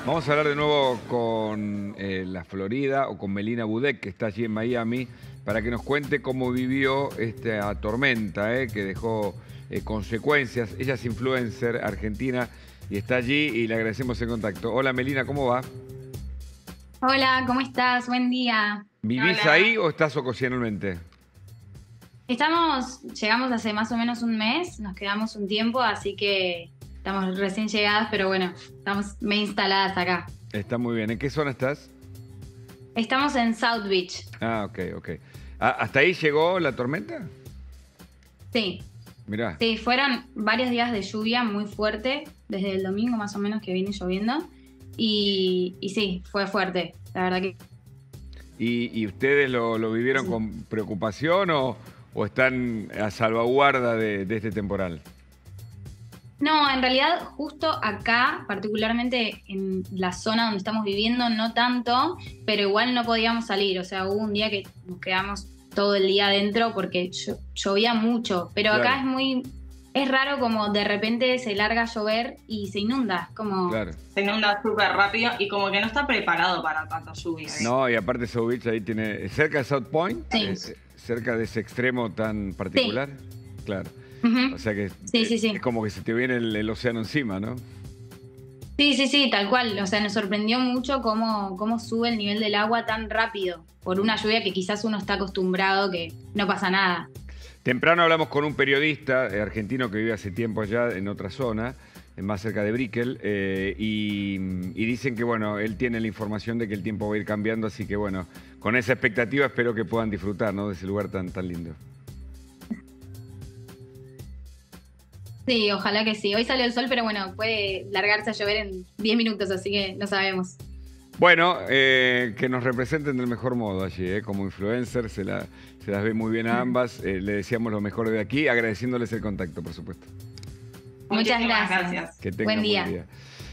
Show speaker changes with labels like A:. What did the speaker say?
A: Vamos a hablar de nuevo con la Florida o con Melina Budek, que está allí en Miami, para que nos cuente cómo vivió esta tormenta que dejó consecuencias. Ella es influencer argentina y está allí y le agradecemos el contacto. Hola Melina, ¿cómo va?
B: Hola, ¿cómo estás? Buen día.
A: ¿Vivís
B: Hola.
A: ahí o estás ocasionalmente?
B: Llegamos hace más o menos un mes, nos quedamos un tiempo, así que estamos recién llegadas, pero bueno, estamos medio instaladas acá.
A: Está muy bien. ¿En qué zona estás?
B: Estamos en South Beach.
A: Ah, ok, ok. Ah, ¿hasta ahí llegó la tormenta?
B: Sí,
A: Mirá.
B: sí, fueron varios días de lluvia muy fuerte, desde el domingo más o menos que viene lloviendo, y sí, fue fuerte, la verdad que
A: ¿Y ustedes lo vivieron
B: sí.
A: con preocupación o están a salvaguarda de este temporal?
B: No, en realidad justo acá, particularmente en la zona donde estamos viviendo, no tanto, pero igual no podíamos salir. O sea, hubo un día que nos quedamos todo el día adentro porque llovía mucho, pero acá
A: Claro,
B: es raro como de repente se larga a llover y se inunda, es como,
A: claro.
C: Se inunda súper rápido y como que no está preparado para tanta lluvia.
A: No, y aparte South Beach ahí tiene, cerca de South Point,
B: sí,
A: cerca de ese extremo tan
B: sí,
A: particular. Claro.
B: ujú,
A: O sea que
B: sí, sí, sí.
A: es como que se te viene el océano encima, ¿no?
B: Sí, sí, sí, tal cual. O sea, nos sorprendió mucho cómo sube el nivel del agua tan rápido por una lluvia que quizás uno está acostumbrado que no pasa nada.
A: Temprano hablamos con un periodista argentino que vive hace tiempo allá en otra zona, más cerca de Brickell, y dicen que, bueno, él tiene la información de que el tiempo va a ir cambiando, así que, bueno, con esa expectativa espero que puedan disfrutar, ¿no?, de ese lugar tan, tan lindo.
B: Sí, ojalá que sí. Hoy salió el sol, pero bueno, puede largarse a llover en 10 minutos, así que no sabemos.
A: Bueno, que nos representen del mejor modo allí, como influencer, se las ve muy bien a ambas. Le deseamos lo mejor de aquí, agradeciéndoles el contacto, por supuesto.
B: Muchas
C: Muchísimas
B: gracias.
C: gracias.
A: Que tengan
B: Buen
A: buen
B: día.
A: día.